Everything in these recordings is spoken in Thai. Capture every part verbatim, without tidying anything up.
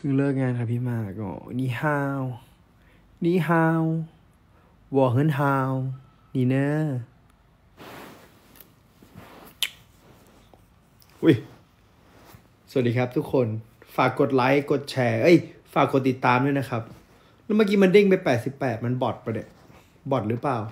พิ่งเลิกงานครับพี่มาก็นี่ฮาวนี่ฮาววอเฮิร์นฮาวนี่เนอะอุ้ยสวัสดีครับทุกคนฝากกดไลค์กดแชร์เอ้ยฝากกดติดตามด้วยนะครับแล้วเมื่อกี้มันเด้งไปแปดสิบแปดมันบอทปะเนี่ยบอทหรือเปล่า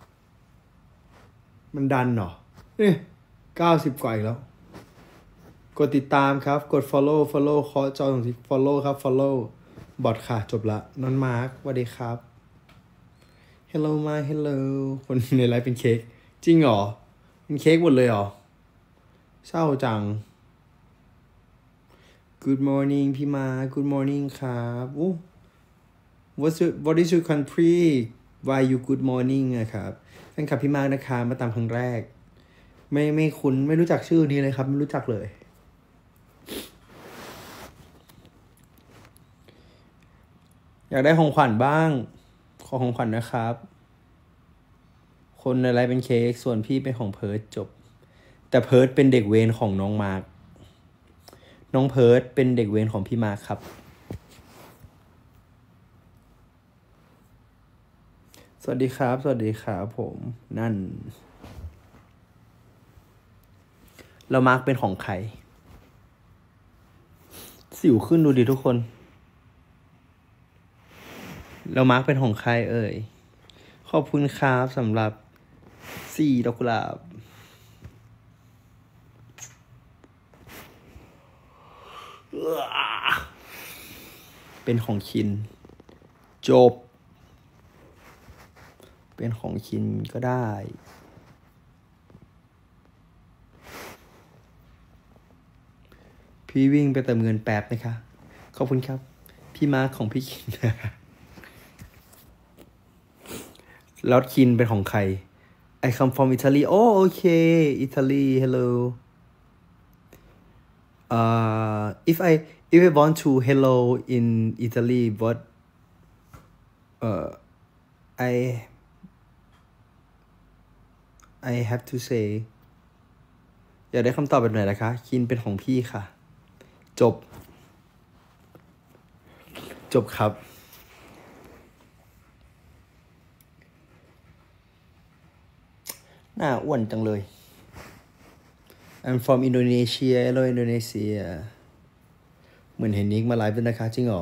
มันดันเหรอเนี่ยเก้าสิบกว่าอีกแล้วกดติดตามครับกด follow follow เคาะจอตรงที่ follow ครับ follow บอทค่ะจบละนอนมาร์คสวัสดีครับ hello มา hello คนในไลฟ์เป็นเค้กจริงเหรอเป็นเค้กหมดเลยเหรอเศร้าจัง good morning พี่มา good morning ครับอู้ what's your what is your country why you good morning อะครับแฟนคลับพี่มานะคะมาตามครั้งแรกไม่ไม่คุ้นไม่รู้จักชื่อนี้เลยครับไม่รู้จักเลยอยากได้ของขวัญบ้างขอของขวัญนะครับคนอะไรเป็นเค้กส่วนพี่เป็นของเพิร์ดจบแต่เพิร์ดเป็นเด็กเวรของน้องมาร์คน้องเพิร์ดเป็นเด็กเวรของพี่มาร์คครับสวัสดีครับสวัสดีครับผมนั่นแล้วมาร์คเป็นของใครสิวขึ้นดูดิทุกคนแล้วมาร์คเป็นของใครเอ่ยขอบคุณครับสำหรับสี่ดอกกุหลาบเป็นของคินจบเป็นของคินก็ได้พี่วิ่งไปเติมเงินแป๊บนะคะขอบคุณครับพี่มาร์คของพี่คินแล้วคินเป็นของใคร I come from Italy oh okay Italy hello uh if I if I want to hello in Italy what uh I I have to say อยากได้คำตอบแบบไหนล่ะคะคินเป็นของพี่ค่ะจบจบครับหน้าอ้วนจังเลย I'm from Indonesia hello Indonesia เหมือนเห็นนิกมาไลฟ์ด้วยนะคะจริงเหรอ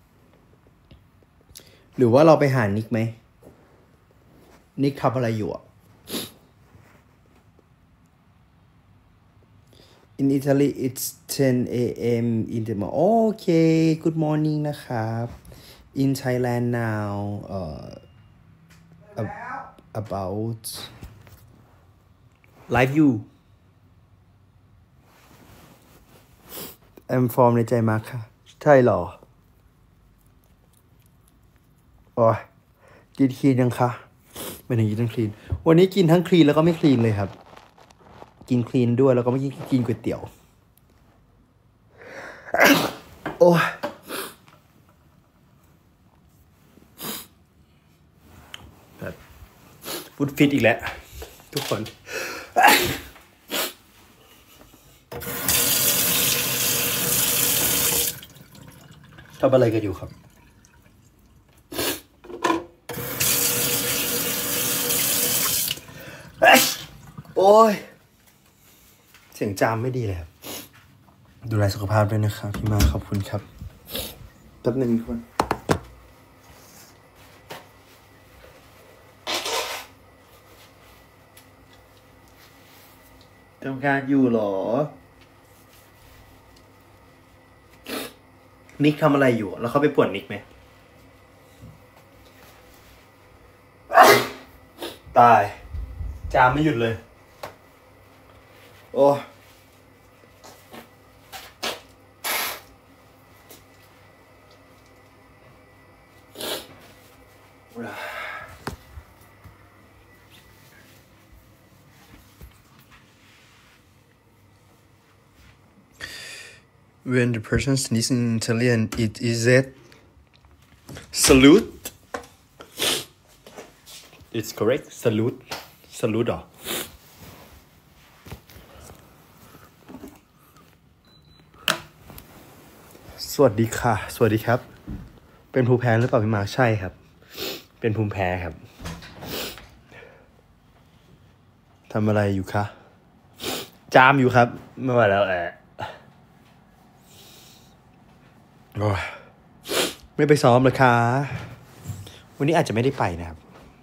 หรือว่าเราไปหานิกไหมนิกทำอะไรอยู่อ่ะ In Italy it's ten a.m. in the morning okay good morning นะครับ In Thailand now uh about live you I'm from ในใจมาร์คค่ะใช่เหรอโอ้ยกินคลีนยังคะไม่ถึงกินทั้งคลีนวันนี้กินทั้งคลีนแล้วก็ไม่คลีนเลยครับกินคลีนด้วยแล้วก็ไม่กินกินก๋วยเตี๋ยวโอ้ยฟุตฟิตอีกแล้วทุกคนทำอะไรกันอยู่ครับโอ้ยเสียงจามไม่ดีเลยครับดูแลสุขภาพด้วยนะครับพี่มาขอบคุณครับแป๊บนึงคนทำงานอยู่หรอนิกทำอะไรอยู่แล้วเขาไปป่วนนิกไหมตายจามไม่หยุดเลยโอ้ When the person sneezes in Italian it is it salute it's correct salute salute เหรอสวัสดีค่ะสวัสดีครับเป็นภูมิแพ้หรือเปล่าพี่มาร์คใช่ครับเป็นภูมิแพ้ครับทำอะไรอยู่คะจามอยู่ครับไม่ไหวแล้วแอะโอ้ยไม่ไปซ้อมเลยค่ะวันนี้อาจจะไม่ได้ไปนะครับ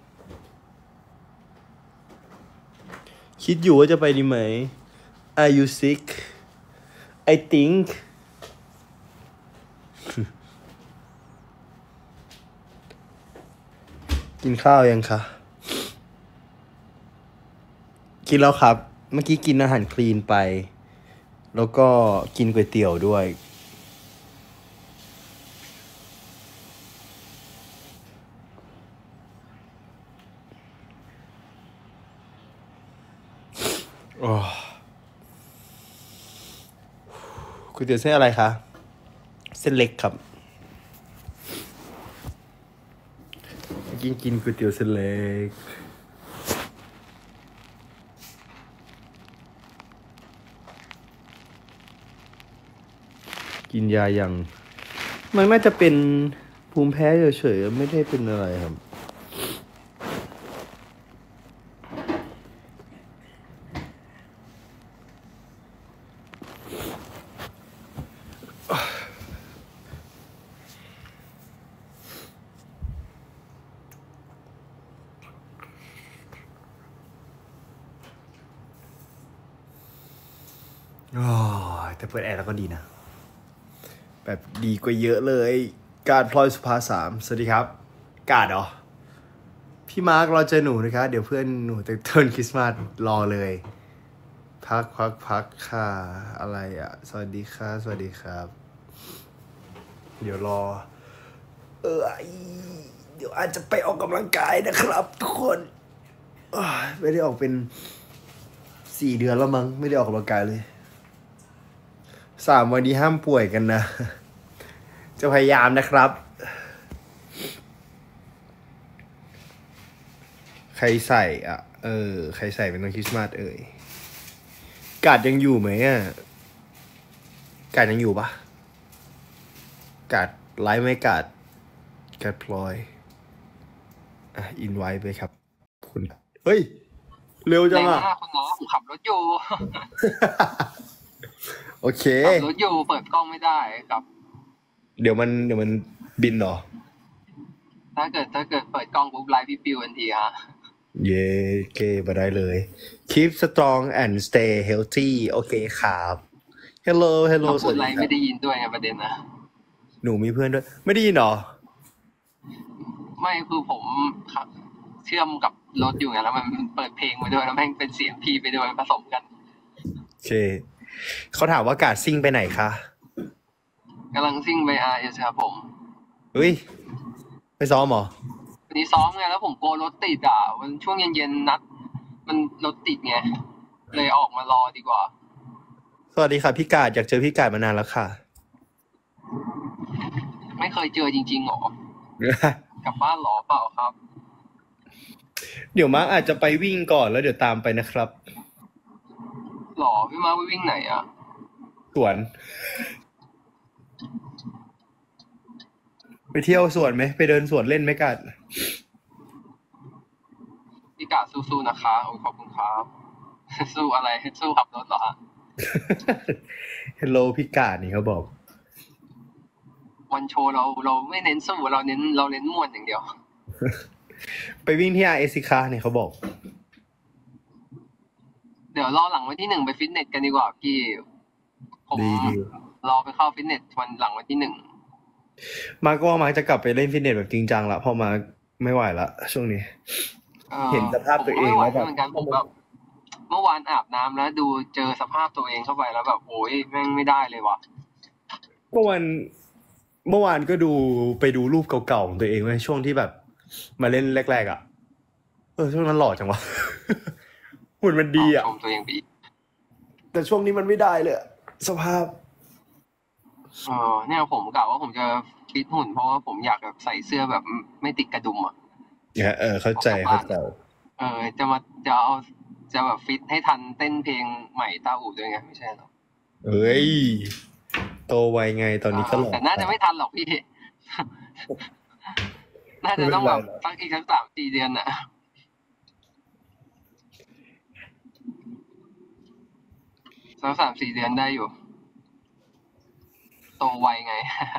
คิดอยู่ว่าจะไปดีไหม Are you sick I think กินข้าวยังคะกินแล้วครับเมื่อกี้กินอาหารคลีนไปแล้วก็กินก๋วยเตี๋ยวด้วยโอ้ก๋วยเตี๋ยวเส้นอะไรคะเส้นเล็กครับเมื่อกี้กินก๋วยเตี๋ยวเส้นเล็กกินยายังมันน่าจะเป็นภูมิแพ้เฉยๆไม่ได้เป็นอะไรครับอ๋อแต่เปิดแอร์แล้วก็ดีนะแบบดีกว่าเยอะเลยการพลอยสุภาสามสวัสดีครับกาดเหรอพี่มาร์ครอเจอหนูนะคะเดี๋ยวเพื่อนหนูแต่เทิร์นคริสต์มาสรอเลยพักพักพักค่ะอะไรอ่ะสวัสดีค่ะสวัสดีครับเดี๋ยวรอเออเดี๋ยวอาจจะไปออกกำลังกายนะครับทุกคนไม่ได้ออกเป็นสี่เดือนแล้วมั้งไม่ได้ออกกำลังกายเลยสามวันนี้ห้ามป่วยกันนะจะพยายามนะครับใครใส่อ่ะเออใครใส่เป็นวันคริสต์มาสเอ่ยกาดยังอยู่ไหมอ่ะกาดยังอยู่ปะกาดไลฟ์ไหมกาดกาดพลอยอ่ะอินไว้ไปครับคุณเฮ้ยเร็วจังอ่ะคุณน้องผมขับรถอยู่โอเคขับรถอยู่เปิดกล้องไม่ได้ครับเดี๋ยวมันเดี๋ยวมันบินเหรอถ้าเกิดถ้าเกิดเปิดกล้องปุ๊บไลฟ์พี่ปิวทันทีฮะเย้เกมาได้เลย keep strong and stay healthy โอเคครับ hello hello สวัสดีครับไม่ได้ยินด้วยไงประเด็นนะหนูมีเพื่อนด้วยไม่ได้ยินหรอไม่คือผมเชื่อมกับรถอยู่ไงแล้วมันเปิดเพลงไปด้วยแล้วแม่งเป็นเสียงพี่ไปด้วยผสมกันโอเคเขาถามว่ากาดซิ่งไปไหนคะกำลังซิ่งไปอาร์เอสครับผมเฮ้ยไปซ้อมเหรอวันนี้ซ้อมไงแล้วผมกลัวรถติดอ่ะวันช่วงเย็นๆนัดมันรถติดไงเลยออกมารอดีกว่าสวัสดีค่ะพี่กาดอยากเจอพี่กาดมานานแล้วค่ะไม่เคยเจอจริงๆหรอกลับบ้านหรอเปล่าครับเดี๋ยวมาร์คอาจจะไปวิ่งก่อนแล้วเดี๋ยวตามไปนะครับหรอพี่มาร์คไปวิ่งไหนอ่ะสวนไปเที่ยวสวนไหมไปเดินสวนเล่นไหมกาดพี่กาดสู้ๆนะคะขอบคุณครับสู้อะไรสู้ขับรถเหรอฮะฮัลโหลพี่กาดนี่เขาบอกวันโชว์เราเราไม่เน้นสู้เราเน้นเราเน้นม่วนอย่างเดียวไปวิ่งที่อาร์เอสิคะเนี่ยเขาบอกเดี๋ยวรอหลังวันที่หนึ่งไปฟิตเนสกันดีกว่าพี่ผมรอไปเข้าฟิตเนสวันหลังวันที่หนึ่งมาก็ว่ามาจะกลับไปเล่นฟิตเนสแบบจริงจังละเพราะมาไม่ไหวละช่วงนี้เห็นสภาพตัวเองแล้วแบบผมแบบเมื่อวานอาบน้ำแล้วดูเจอสภาพตัวเองเข้าไปแล้วแบบโอ้ยแม่งไม่ได้เลยว่ะเมื่อวันเมื่อวานก็ดูไปดูรูปเก่าๆของตัวเองไว้ช่วงที่แบบมาเล่นแรกๆอ่ะเออช่วงนั้นหล่อจังวะหุ่นมันดีอ่ะชมตัวเองปีแต่ช่วงนี้มันไม่ได้เลยสภาพเออเนี่ยผมกะว่าผมจะฟิตหุ่นเพราะว่าผมอยากแบบใส่เสื้อแบบไม่ติดกระดุมอ่ะเออเข้าใจเข้าใจเออจะมาจะเอาจะแบบฟิตให้ทันเต้นเพลงใหม่ต้าอู่ด้วยไงไม่ใช่หรอเอ้ยโตไวไงตอนนี้ก็หล่อแต่น่าจะไม่ทันหรอกพี่ น่าจะต้องแบบสักอีกสักสามสี่เดือนน่ะสักสามสี่เดือนได้อยู่ โตไวไง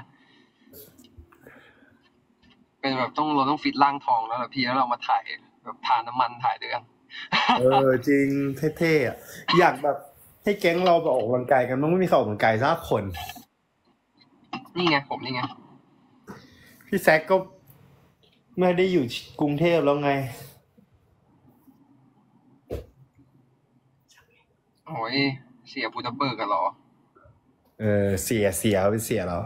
เป็นแบบต้องเราต้องฟิตร่างทองแล้วแหละพี่แล้วเรามาถ่ายแบบทาน้ำมันถ่ายด้วยกันเออจริงเท่ๆอ่ะอยากแบบให้แก๊งเราไปออกกำลังกายกันมันไม่มีใครออกกำลังกายสักคนนี่ไงผมนี่ไงพี่แซคก็ไม่ได้อยู่กรุงเทพแล้วไงโอ้ยเสียบูดาเบิร์กกันเหรอเออเสียเสียเป็นเสียแล้ว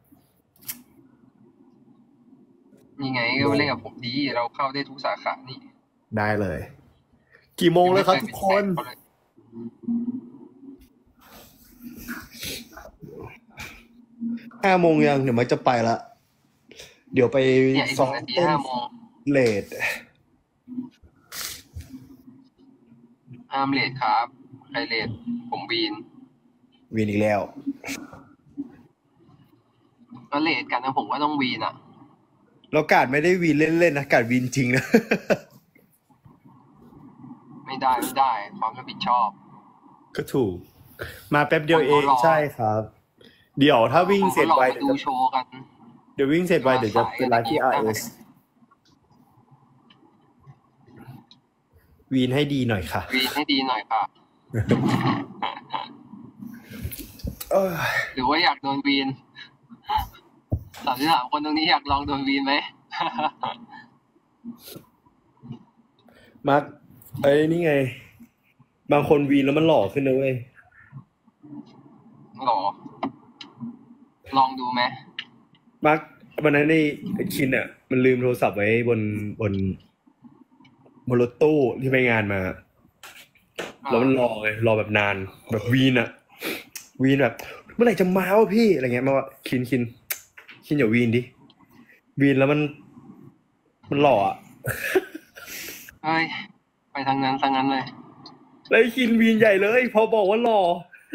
นี่ไงก็มาเล่นกับผมดีเราเข้าได้ทุกสาขานี่ได้เลย กี่โมงแล้วครับทุกคนห้าโมงยังเดี๋ยวมันจะไปละเดี๋ยวไปเนี่ยอีกซ้สอองมนาทีเต้นห้าโมงเลดห้ามเลทครับใครเลทผมวีนวีนอีกแล้วก็เลทกันนะผมก็ต้องวีนอ่ะแล้วการไม่ได้วีนเล่นๆนะการวีนจริงนะไม่ได้ไม่ได้ความรับผิดชอบก็ถูก มาแป๊บเดียวเองคนเขารอใช่ครับ เดี๋ยวถ้าวิ่งเสร็จผมไวก็รอมาดูโชว์กันเดี๋ยววิ่งเสร็จไวเดี๋ยวจะเป็นไลฟ์ที่ อาร์ เอส วีนให้ดีหน่อยค่ะวีนให้ดีหน่อยค่ะเออหรือว่าอยากโดนวีนสามสิบสามคนตรงนี้อยากลองโดนวีนไหมมาร์คเอ้ยนี่ไง บางคนวีนแล้วมันหล่อขึ้นนะเว้ยหรอ ลองดูไหมมาร์ควันนั้นในคินอ่ะ มันลืมโทรศัพท์ไว้บนบนบนรถตู้ที่ไปงานมา แล้วมันรอไงรอแบบนาน แบบวีนอ่ะ วีนแบบ เมื่อไหร่จะมาวะพี่อะไรเงี้ยมาว่าคินคินคินอย่าวีนดิวีนแล้วมัน มันหล่ออ่ะเฮ้ย ไปทางนั้นทางนั้นเลยแล้วไอ้คินวีนใหญ่เลย พอบอกว่าหล่อ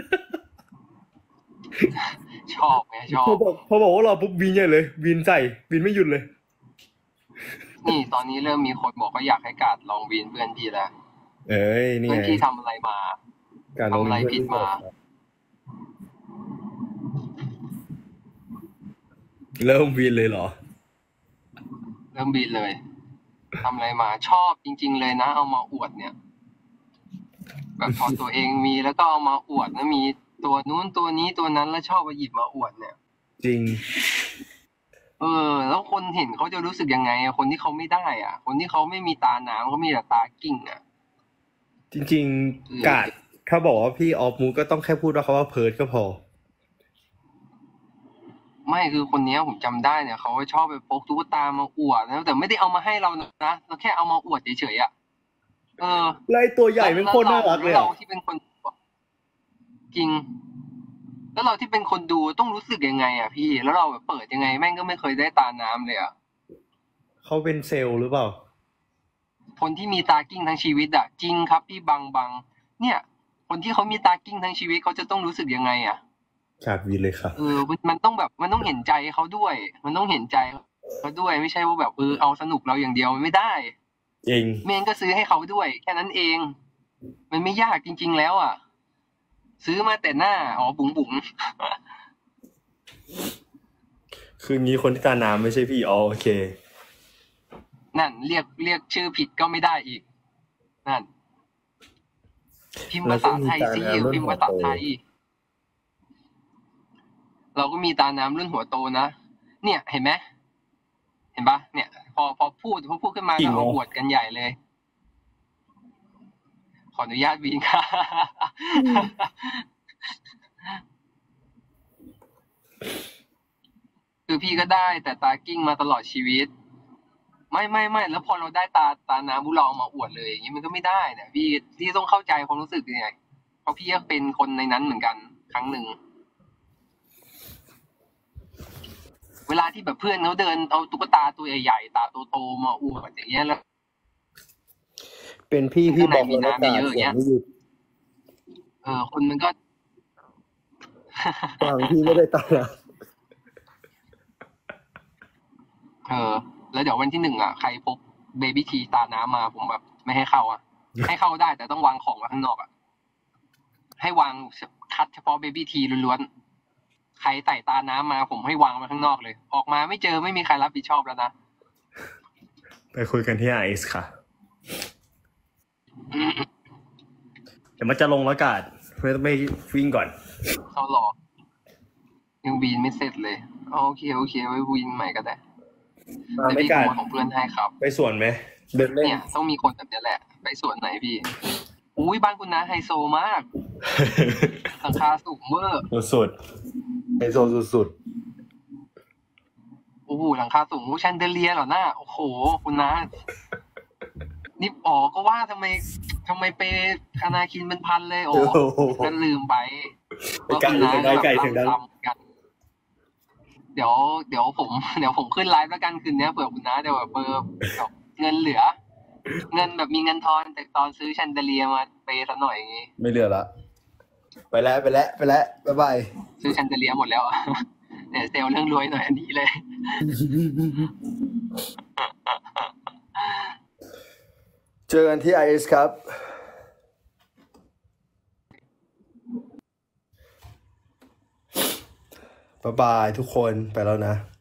ชอบไงชอพอบ บอกพอบอกว่าหล่อปุ๊บวีนใหญ่เลย วีนใส่วีนไม่หยุดเลยนี่ตอนนี้เริ่มมีคนบอกว่าอยากให้กาดลองวีนเพื่อนพี่แล้วเอ้ยนี่เพื่อนไงพี่ทำอะไรมาการลงทำอะไรผิดมาเริ่มวีนเลยเหรอเริ่มบีนเลยทำอะไรมาชอบจริง ๆ เลยนะ เอามาอวดเนี่ย แบบพอตัวเองมีแล้วก็เอามาอวดนะมีตัวนู้นตัวนี้ตัวนั้นแล้วชอบมาหยิบมาอวดเนี่ยจริงเออ แล้วคนเห็นเขาจะรู้สึกยังไงอะคนที่เขาไม่ได้อ่ะ คนที่เขาไม่มีตาหนามเขามีแต่ตากิ่งอ่ะจริง ๆ กาดถ้าบอกว่าพี่ออฟมูก็ต้องแค่พูดว่าเขาว่าเพิร์ดก็พอไม่คือคนเนี้ยผมจำได้เนี่ยเขาชอบไปพกตุ๊กตามาอวดนะแต่ไม่ได้เอามาให้เรานะเราแค่เอามาอวดเฉยๆอ่ะเออไล่ตัวใหญ่เป็นคนน่ารักเลยแล้วอะเราที่เป็นคนจริง แล้วเราที่เป็นคนดูต้องรู้สึกยังไงอ่ะพี่ แล้วเราแบบเปิดยังไงแม่งก็ไม่เคยได้ตาน้ำเลยอ่ะเขาเป็นเซลล์หรือเปล่าคนที่มีตากิ้งทั้งชีวิตอ่ะจริงครับพี่บังบังเนี่ย คนที่เขามีตากิ้งทั้งชีวิตเขาจะต้องรู้สึกยังไงอ่ะขาดวีนเลยครับเออมันมันต้องแบบมันต้องเห็นใจเขาด้วย มันต้องเห็นใจเขาด้วยไม่ใช่ว่าแบบเออเอาสนุกเราอย่างเดียวมันไม่ได้จริงเมนก็ซื้อให้เขาด้วย แค่นั้นเอง มันไม่ยากจริง ๆ แล้วอ่ะ ซื้อมาแต่หน้าอ๋อบุ๋งบุ๋งคืองี้คนที่ตาน้ำไม่ใช่พี่อ๋อโอเคนั่นเรียกเรียกชื่อผิดก็ไม่ได้อีก นั่น พิมพ์ภาษาไทยสิพิมพ์ภาษาไทย เราก็มีตาน้ำรุ่นหัวโตนะ เนี่ยเห็นไหมเห็นปะเนี่ย พอพอพูดพอพูดขึ้นมาจริก็งเหรอเอาอวดกันใหญ่เลย ขออนุญาตวีนค่ะ คือพี่ก็ได้แต่ตากิ้งมาตลอดชีวิต ไม่ไม่ไม่แล้วพอเราได้ตาตาน้ำบุเราเอามาอวดเลยอย่างนี้มันก็ไม่ได้นะพี่พี่ต้องเข้าใจความรู้สึกยังไงเพราะพี่ก็เป็นคนในนั้นเหมือนกัน ครั้งหนึ่ง เวลาที่แบบเพื่อนเขาเดินเอาตุ๊กตาตัวใหญ่ๆตาโตๆมาอวดอย่างเงี้ยแล้วเป็นพี่พี่บอกข้างในมีแล้วน้ำกาดเยอะๆเสียงเงี้ยไม่หยุดเออคนมันก็ฝั่งพี่ไม่ได้ตานะเออ แล้วเดี๋ยววันที่หนึ่งอ่ะใครพกเบบี้ทีตาน้ำมาผมแบบ ไม่ให้เข้าอ่ะ ให้เข้าได้แต่ต้องวางของไว้ข้างนอกอ่ะ ให้วางคัดเฉพาะเบบี้ทีล้วนๆใครใส่ตาน้ำมาผมให้วางไว้ข้างนอกเลย ออกมาไม่เจอไม่มีใครรับผิดชอบแล้วนะไปคุยกันที่ไอซ์ค่ะ เดี๋ยวมันจะลงอากาศเพื่อไปวิ่งก่อนเขาหลอกยังวีนไม่เสร็จเลยอ๋อโอเคโอเคไว้วีนใหม่ก็ได้มาแต่ไม่พี่กัขนโมยของเพื่อนให้ครับไปสวนไหมเดินเล่นเนี่ยต้องมีคนแบบนี้แหละ ไปสวนไหนพี่ อุ้ยบ้านคุณน้าไฮโซมากหลังคาสูงเวอร์สุดไฮโซสุดโอ้โหหลังคาสูงแชนเดเลียร์เหรอหน้าโอ้โห คุณน้านี่อ๋อก็ว่าทำไมทำไมไปคานาคินเป็นพันเลยๆโอ้โอ้โหก็ลืมไปไอ้ไก่ว่าคุณน้าไอ้ไก่เสียงดังลำกัน เดี๋ยวเดี๋ยวผม เดี๋ยวผมขึ้นไลฟ์แล้วกันคืนนี้เผื่อคุณน้าเดี๋ยวแบบเบอร์แบบเงินเหลือ เงินแบบมีเงินทอนแต่ตอนซื้อแชนเดเลียร์มาเปย์ซะหน่อยอย่างงี้ไม่เหลือละ ไปแล้วไปแล้วไปแล้วบ๊ายบายซื้อแชนเดเลียร์หมดแล้วอะ เนี่ยเซลล์เรื่องรวยหน่อยอันนี้เลยเจอกันที่ไอเอสครับบ๊ายบายทุกคนไปแล้วนะ